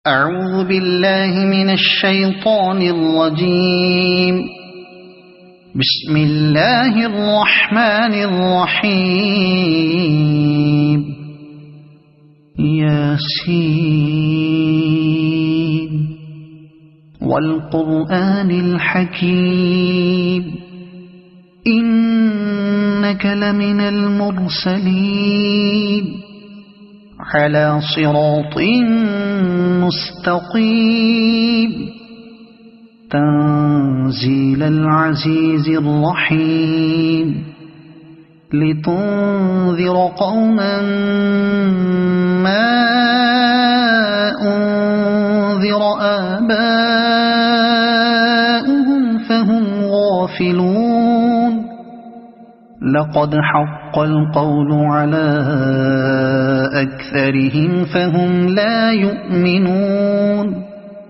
أعوذ بالله من الشيطان الرجيم. بسم الله الرحمن الرحيم. ياسين والقرآن الحكيم إنك لمن المرسلين على صراط مستقيم تنزيل العزيز الرحيم لتنذر قوما ما أنذر آباؤهم فهم غافلون. لقد حق القول على أكثرهم فهم لا يؤمنون.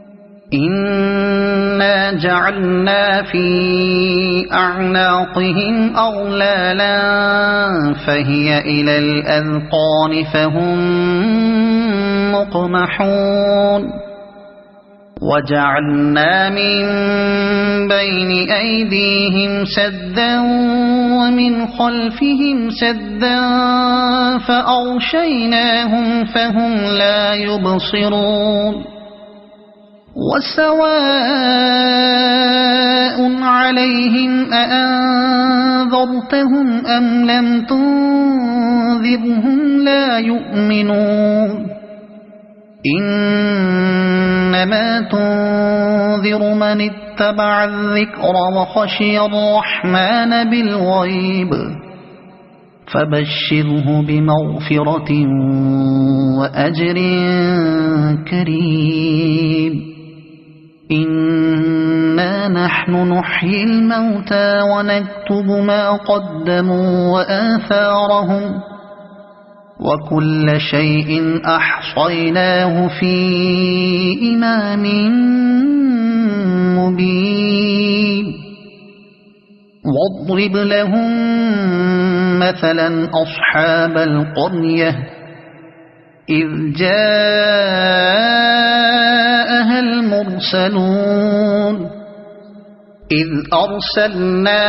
إنا جعلنا في أعناقهم أغلالا فهي إلى الأذقان فهم مقمحون. وجعلنا من بين أيديهم سدا ومن خلفهم سدا فأغشيناهم فهم لا يبصرون. وسواء عليهم أأنذرتهم أم لم تنذرهم لا يؤمنون. إنما تنذر من اتبع الذكر وخشي الرحمن بالغيب فبشره بمغفرة وأجر كريم. إنا نحن نحيي الموتى ونكتب ما قدموا وآثارهم وكل شيء أحصيناه في إمام مبين. واضرب لهم مثلا أصحاب القرية إذ جاءها المرسلون إذ أرسلنا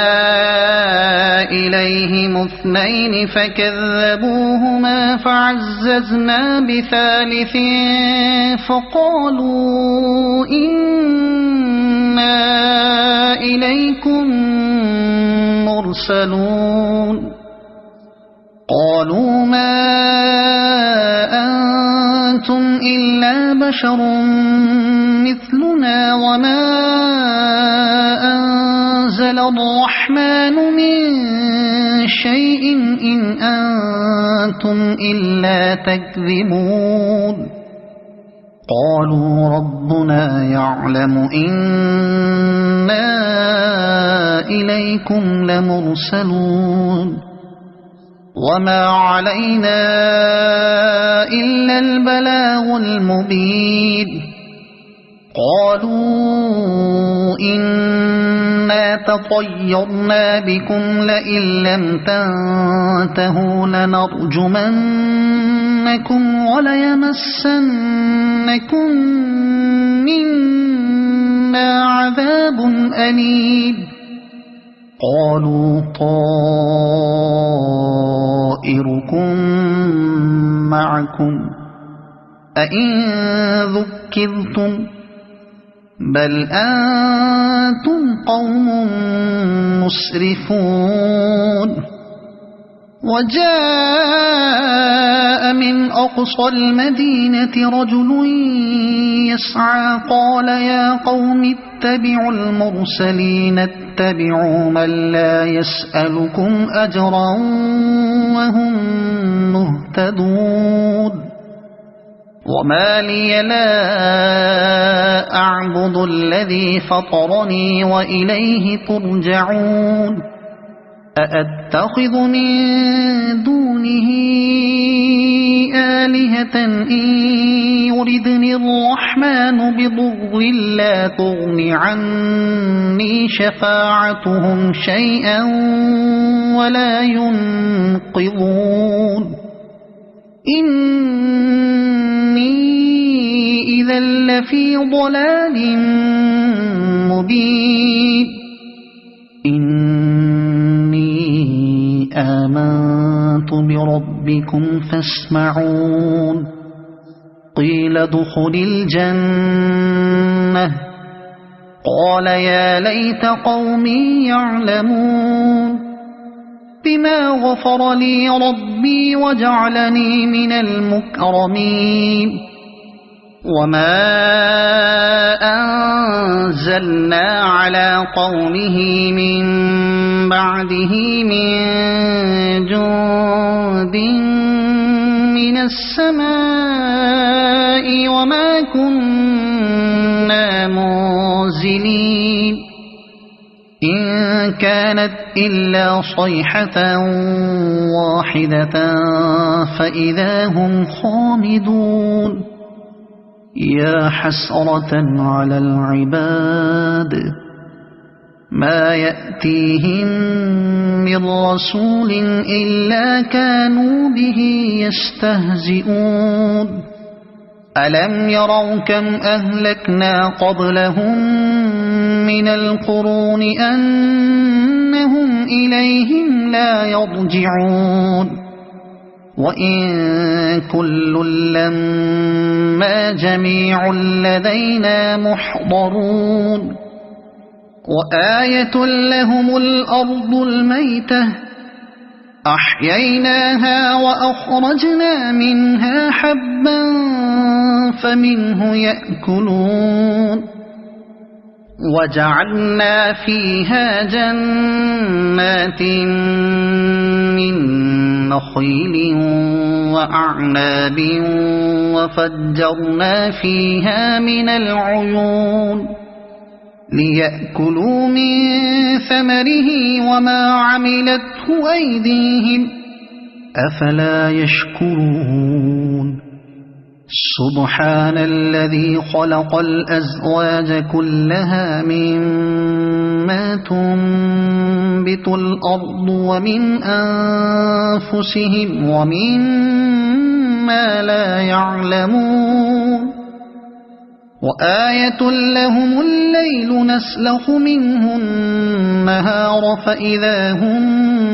إليهم اثنين فكذبوهما فعززنا بثالث فقالوا إنا إليكم مرسلون. قالوا ما أنتم إلا بشر مثلنا وما أنزل الرحمن من شيء إن أنتم إلا تكذبون. قالوا ربنا يعلم إنا إليكم لمرسلون وما علينا إلا البلاغ المبين. قالوا إنا تطيرنا بكم لئن لم تنتهوا لنرجمنكم وليمسنكم منا عذاب أليم. قالوا طائركم معكم أئن ذكرتم بل أنتم قوم مسرفون. وجاء من أقصى المدينة رجل يسعى قال يا قوم اتبعوا المرسلين اتبعوا من لا يسألكم أجرا وهم مهتدون. وما لي لا أعبد الذي فطرني وإليه ترجعون. أأتخذ من دونه آلهة إن يردني الرحمن بضر لا تغن عني شفاعتهم شيئا ولا ينقذون. إني إذا لفي ضلال مبين إني آمنت بربكم فاسمعون قيل ادخل الجنة قال يا ليت قومي يعلمون بما غفر لي ربي وجعلني من المكرمين وما أنزلنا على قومه من بعده من جند من السماء وما كنا منزلين إن كانت إلا صيحة واحدة فإذا هم خامدون يا حسرة على العباد ما يأتيهم من رسول إلا كانوا به يستهزئون ألم يروا كم أهلكنا قبلهم من القرون أنهم إليهم لا يرجعون وإن كل لما جميع لدينا محضرون وآية لهم الأرض الميتة أحييناها وأخرجنا منها حبا فمنه يأكلون وجعلنا فيها جنات من نخيل وأعناب وفجرنا فيها من العيون ليأكلوا من ثمره وما عملته أيديهم أفلا يشكرون سبحان الذي خلق الأزواج كلها مما تنبت الأرض ومن أنفسهم ومما لا يعلمون وآية لهم الليل نسلخ منه النهار فإذا هم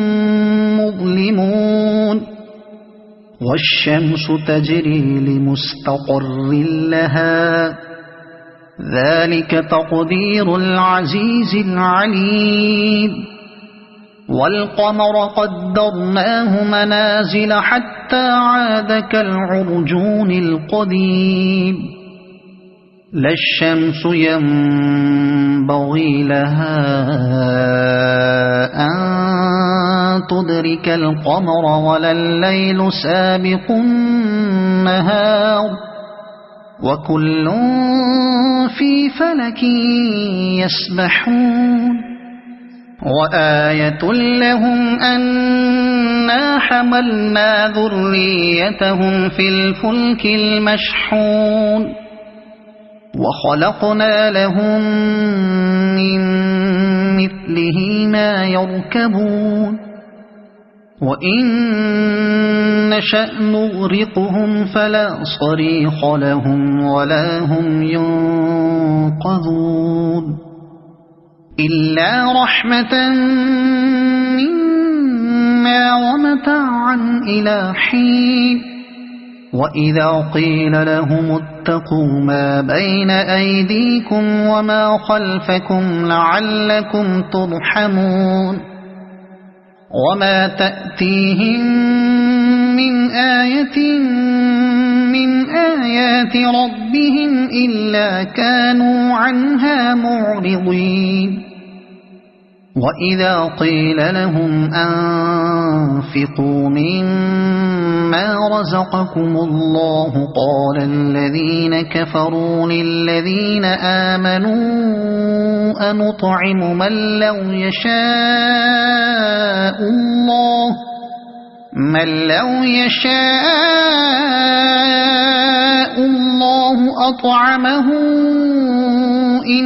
مظلمون والشمس تجري لمستقر لها ذلك تقدير العزيز العليم والقمر قدرناه منازل حتى عاد كالعرجون القديم لا الشمس ينبغي لها أن تدرك القمر ولا الليل سابق النهار وكل في فلك يسبحون وآية لهم أنا حملنا ذريتهم في الفلك المشحون وخلقنا لهم من مثله ما يركبون وإن نشأ نغرقهم فلا صريخ لهم ولا هم ينقذون إلا رحمة منا ومتاعا إلى حين وإذا قيل لهم اتقوا ما بين أيديكم وما خلفكم لعلكم ترحمون وما تأتيهم من آية من آيات ربهم إلا كانوا عنها معرضين وإذا قيل لهم أنفقوا مما رزقكم الله قال الذين كفروا للذين آمنوا أنطعم من لو يشاء الله أطعمه إن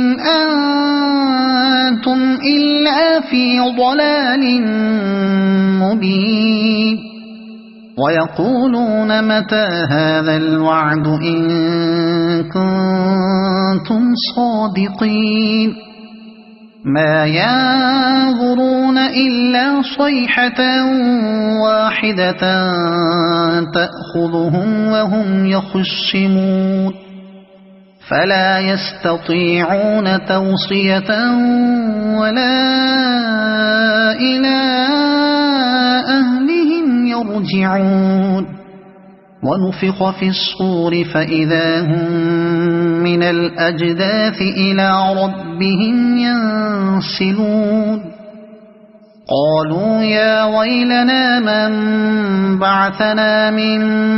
أنتم إلا في ضلال مبين ويقولون متى هذا الوعد إن كنتم صادقين ما ينظرون إلا صيحة واحدة تأخذهم وهم يخصمون فلا يستطيعون توصية ولا إلى أهلهم يرجعون ونفخ في الصور فإذا هم من الأجداث إلى ربهم ينسلون قالوا يا ويلنا من بعثنا من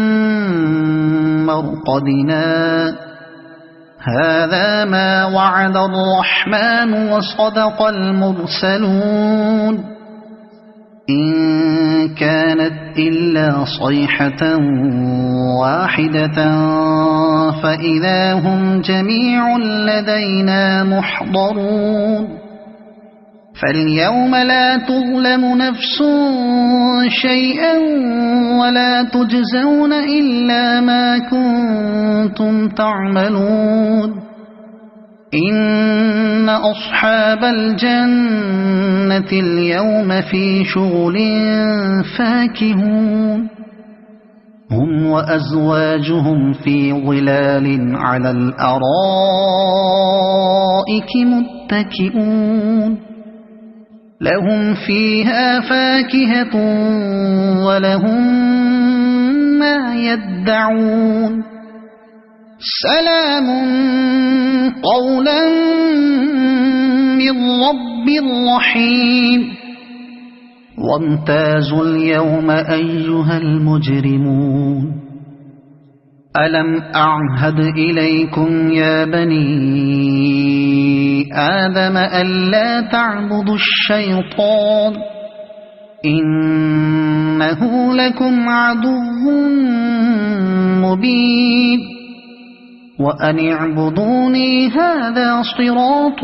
مرقدنا هذا ما وعد الرحمن وصدق المرسلون إن كانت إلا صيحة واحدة فإذا هم جميع لدينا محضرون فاليوم لا تظلم نفس شيئا ولا تجزون إلا ما كنتم تعملون إن أصحاب الجنة اليوم في شغل فاكهون هم وأزواجهم في ظلال على الأرائك متكئون لهم فيها فاكهة ولهم ما يدعون سلام قولا من رب رحيم وامتازوا اليوم أيها المجرمون ألم أعهد إليكم يا بني آدم ألا تعبدوا الشيطان إنه لكم عدو مبين وأن اعبدوني هذا صراط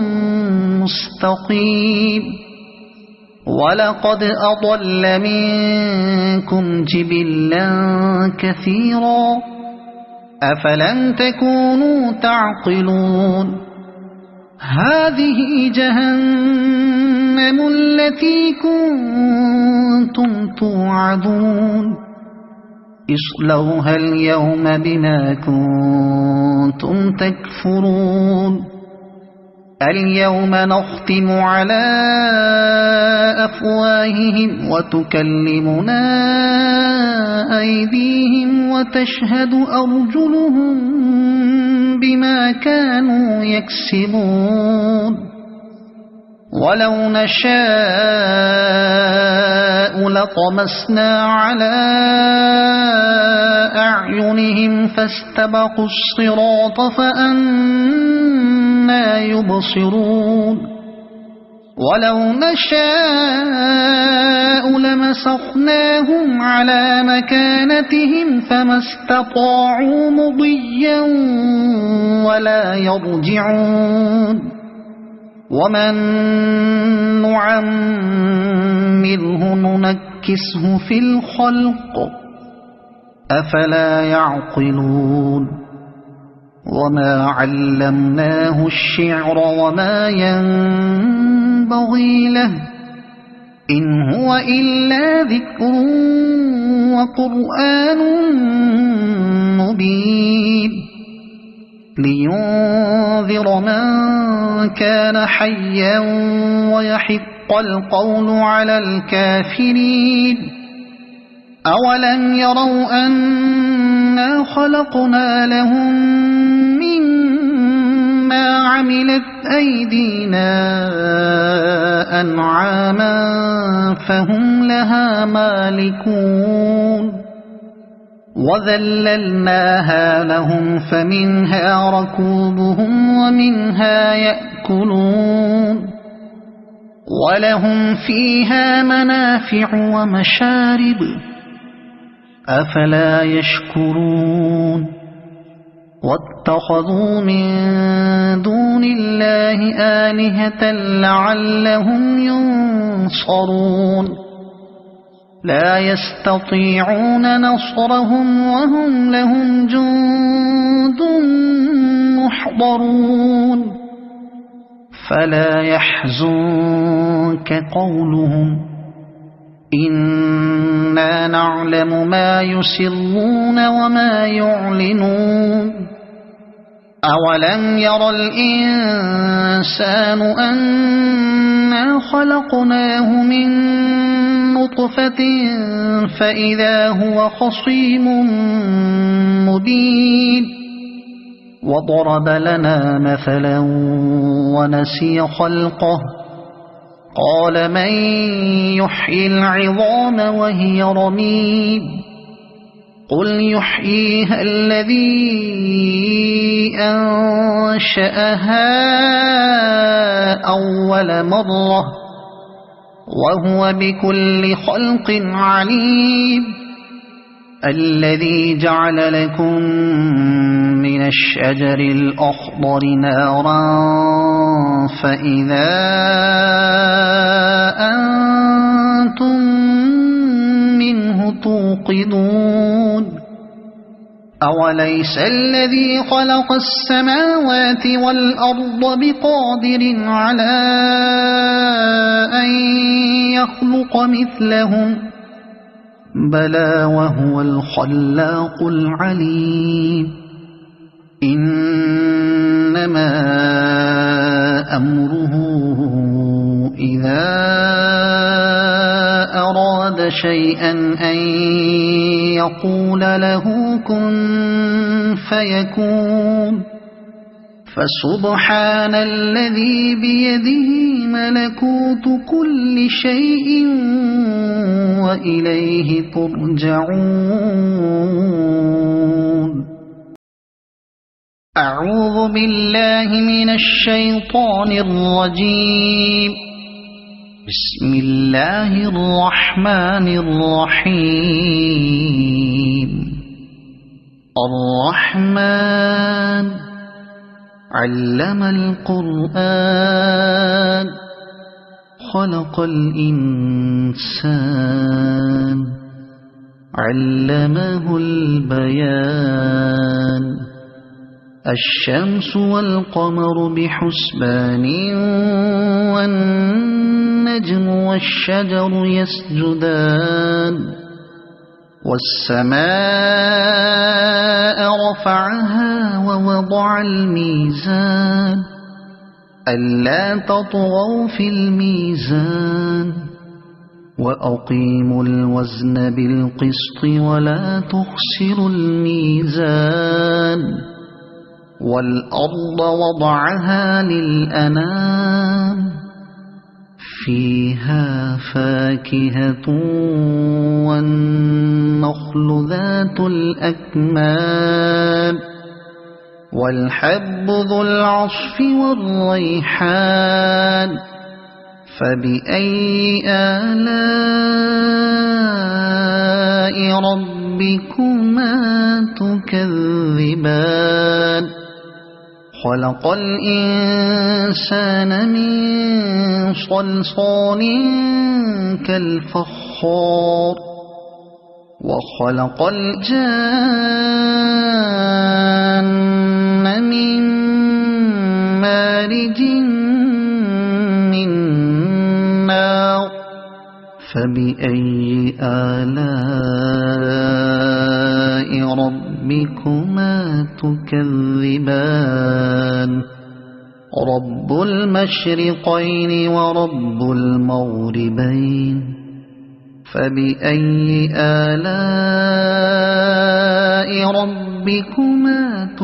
مستقيم ولقد أضل منكم جبلا كثيرا أفلم تكونوا تعقلون هذه جهنم التي كنتم توعدون اصلوها اليوم بما كنتم تكفرون اليوم نختم على أفواههم وتكلمنا أيديهم وتشهد أرجلهم بما كانوا يكسبون ولو نشاء لطمسنا على أعينهم فاستبقوا الصراط فأنى يبصرون ولو نشاء لمسخناهم على مكانتهم فما استطاعوا مضيا ولا يرجعون ومن نعمره ننكسه في الخلق أفلا يعقلون وما علمناه الشعر وما ينبغي له إن هو إلا ذكر وقرآن مبين لينذر من كان حيا ويحق القول على الكافرين أولم يروا أنا خلقنا لهم مما عملت أيدينا أنعاما فهم لها مالكون وذللناها لهم فمنها ركوبهم ومنها يأكلون ولهم فيها منافع ومشارب أفلا يشكرون واتخذوا من دون الله آلهة لعلهم ينصرون لا يستطيعون نصرهم وهم لهم جند محضرون فلا يحزنك قولهم إنا نعلم ما يسرون وما يعلنون أولم ير الإنسان أنا خلقناه من نطفة فإذا هو خصيم مبين وضرب لنا مثلا ونسي خلقه قال من يحيي العظام وهي رميم قل يحييها الذي أنشأها أول مرة وهو بكل خلق عليم الذي جعل لكم من الشجر الأخضر نارا فإذا أنتم منه توقدون أوليس الذي خلق السماوات والأرض بقادر على أن يخلق مثلهم بلى وهو الخلاق العليم إنما أمره إذا أراد شيئا أن يقول له كن فيكون فسبحان الذي بيده ملكوت كل شيء وإليه ترجعون أعوذ بالله من الشيطان الرجيم بسم الله الرحمن الرحيم الرحمن علم القرآن خلق الإنسان علمه البيان الشمس والقمر بحسبان والنجم والشجر يسجدان والسماء رفعها ووضع الميزان ألا تطغوا في الميزان وأقيموا الوزن بالقسط ولا تخسروا الميزان والأرض وضعها للأنام فيها فاكهة والنخل ذات الأكمام والحب ذو العصف والريحان فبأي آلاء ربكما تكذبان خلق الإنسان من صلصال كالفخار وخلق الجان من مارج من نار فبأي آلاء ربكما تكذبان رب المشرقين ورب المغربين فبأي آلاء ربكما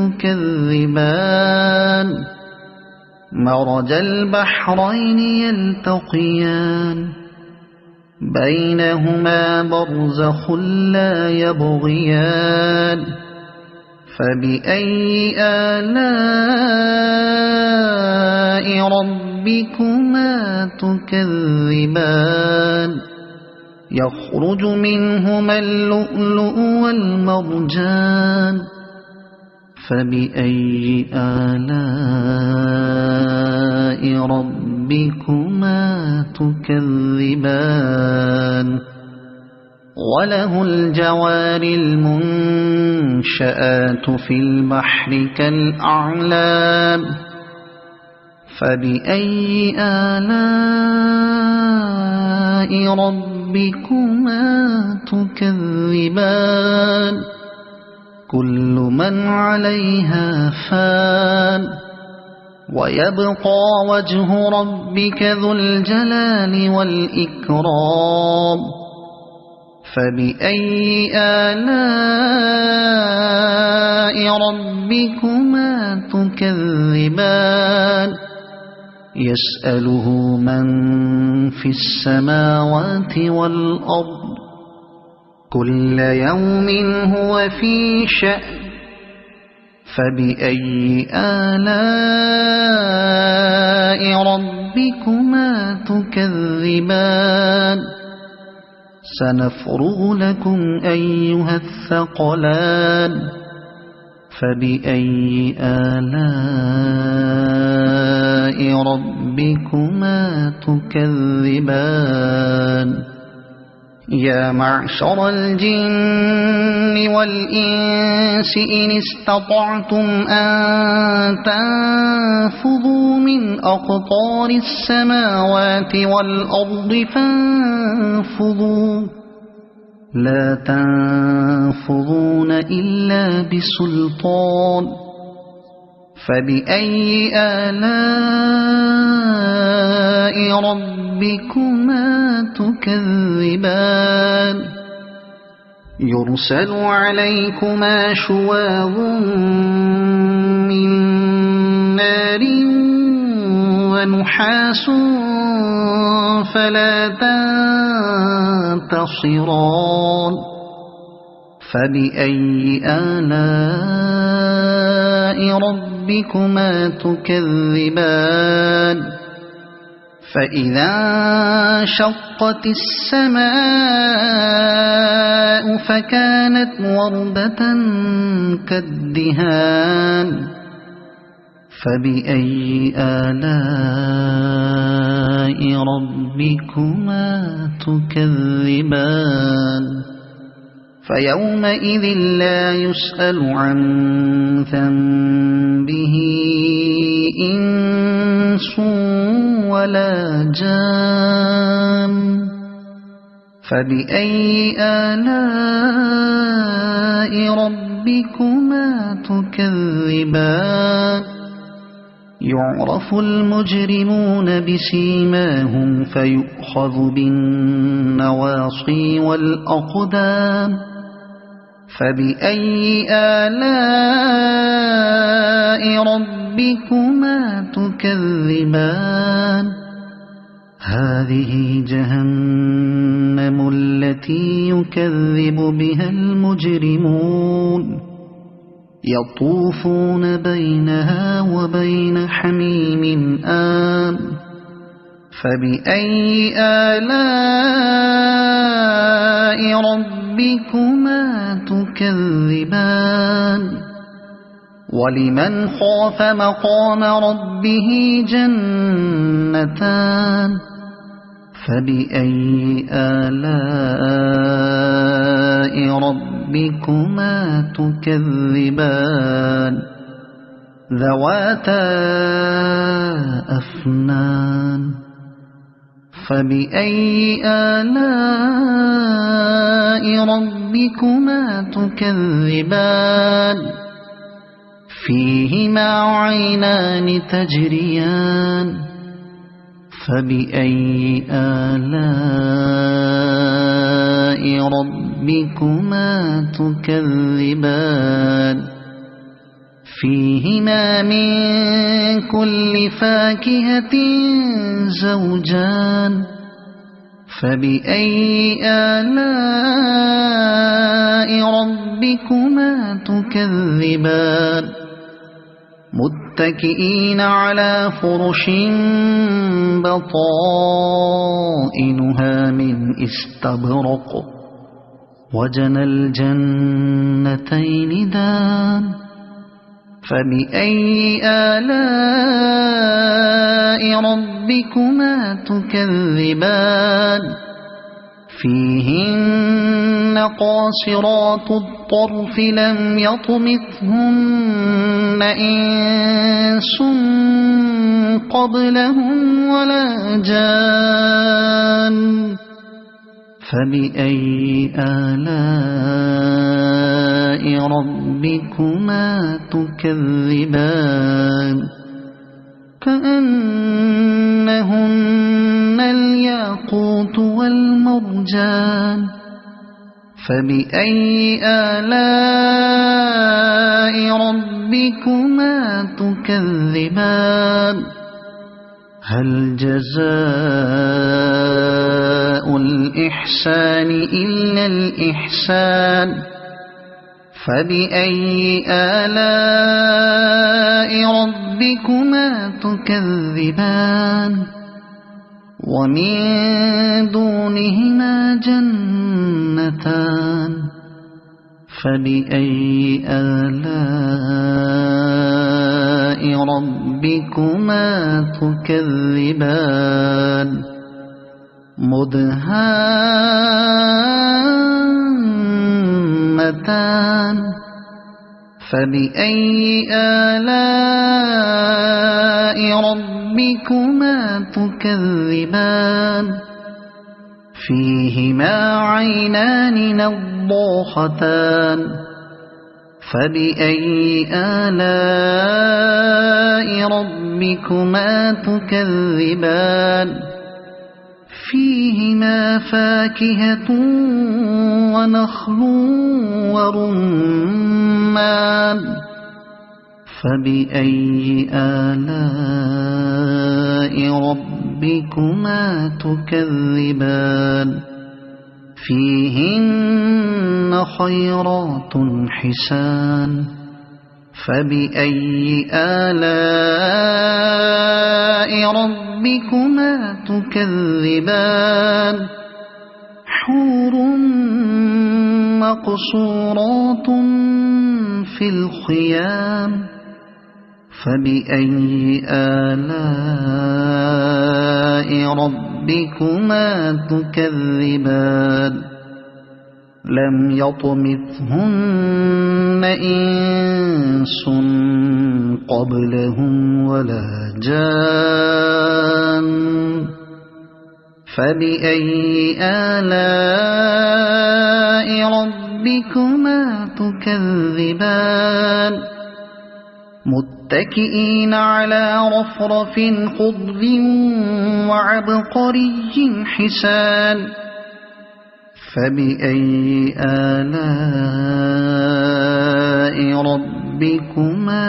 تكذبان مرج البحرين يلتقيان بينهما برزخ لا يبغيان فبأي آلاء ربكما تكذبان يخرج منهما اللؤلؤ والمرجان فبأي آلاء ربكما تكذبان وله الجوار المنشآت في البحر كالأعلام فبأي آلاء ربكما تكذبان كل من عليها فان ويبقى وجه ربك ذو الجلال والإكرام فبأي آلاء ربكما تكذبان يسأله من في السماوات والأرض كل يوم هو في شأن فبأي آلاء ربكما تكذبان سنفرغ لكم أيها الثقلان فبأي آلاء ربكما تكذبان يا معشر الجن والإنس إن استطعتم أن تنفذوا من أقطار السماوات والأرض فانفذوا لا تنفذون إلا بسلطان فبأي آلاء ربكما تكذبان يرسل عليكما شواظ من نار ونحاس فلا تنتصران فبأي آلاء ربكما تكذبان فإذا انشقت السماء فكانت وردة كالدهان فبأي آلاء ربكما تكذبان فيومئذ لا يسأل عن ذنبه إنس ولا جان فبأي آلاء ربكما تكذبان يعرف المجرمون بسيماهم فيؤخذ بالنواصي والأقدام فبأي آلاء ربكما تكذبان هذه جهنم التي يكذب بها المجرمون يطوفون بينها وبين حميم آن فبأي آلاء ربكما تكذبان ولمن خاف مقام ربه جنتان فبأي آلاء ربكما تكذبان ذواتا أفنان فبأي آلاء ربكما تكذبان فيهما عينان تجريان فبأي آلاء ربكما تكذبان فيهما من كل فاكهة زوجان فبأي آلاء ربكما تكذبان متكئين على فرش بطائنها من استبرق وجنى الجنتين دان فبأي آلاء ربكما تكذبان فيهن قاصرات الطرف لم يطمثهن إنس قبلهم ولا جان فبأي آلاء ربكما تكذبان كأنهن الياقوت والمرجان فبأي آلاء ربكما تكذبان هل جزاء الإحسان إلا الإحسان فبأي آلاء ربكما تكذبان ومن دونهما جنتان فبأي آلاء ربكما تكذبان مدهامتان فبأي آلاء ربكما تكذبان فيهما عينان نضاختان فبأي آلاء ربكما تكذبان فيهما فاكهة ونخل ورمان فبأي آلاء ربكما تكذبان فيهن خيرات حسان فبأي آلاء ربكما تكذبان حور مقصورات في الخيام فبأي آلاء ربكما تكذبان لم يطمثهن إنس قبلهم ولا جان فبأي آلاء ربكما تكذبان متكئين على رفرف خضر وعبقري حسان فبأي آلاء ربكما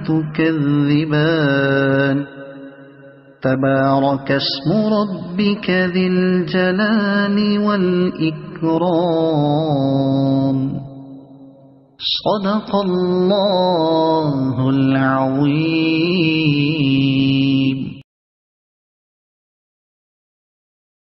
تكذبان تبارك اسم ربك ذي الجلال والإكرام صدق الله العظيم.